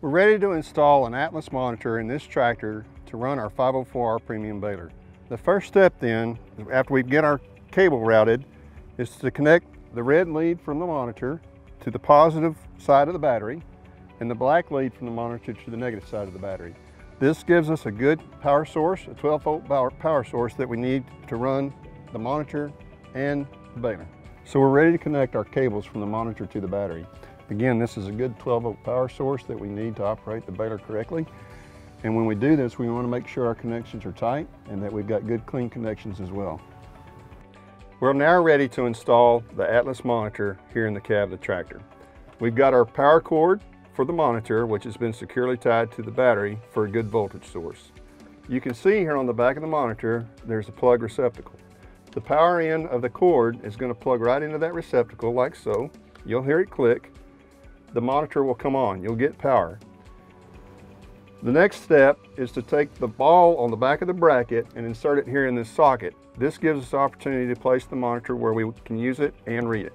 We're ready to install an Atlas monitor in this tractor to run our 504R premium baler. The first step then, after we get our cable routed, is to connect the red lead from the monitor to the positive side of the battery and the black lead from the monitor to the negative side of the battery. This gives us a good power source, a 12-volt power source that we need to run the monitor and the baler. So we're ready to connect our cables from the monitor to the battery. Again, this is a good 12-volt power source that we need to operate the baler correctly. And when we do this, we want to make sure our connections are tight and that we've got good clean connections as well. We're now ready to install the Atlas monitor here in the cab of the tractor. We've got our power cord for the monitor, which has been securely tied to the battery for a good voltage source. You can see here on the back of the monitor, there's a plug receptacle. The power end of the cord is going to plug right into that receptacle like so. You'll hear it click. The monitor will come on. You'll get power. The next step is to take the ball on the back of the bracket and insert it here in this socket. This gives us the opportunity to place the monitor where we can use it and read it.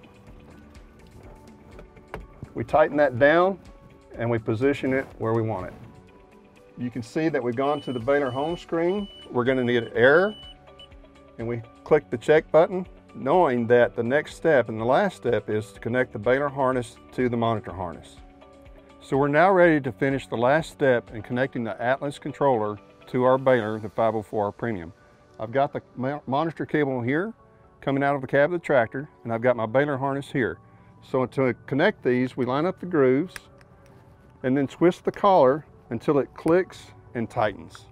We tighten that down and we position it where we want it. You can see that we've gone to the baler home screen. We're going to need error, and we click the check button, knowing that the next step and the last step is to connect the baler harness to the monitor harness. So we're now ready to finish the last step in connecting the Atlas controller to our baler, the 504R Premium. I've got the monitor cable here coming out of the cab of the tractor, and I've got my baler harness here. So to connect these, we line up the grooves and then twist the collar until it clicks and tightens.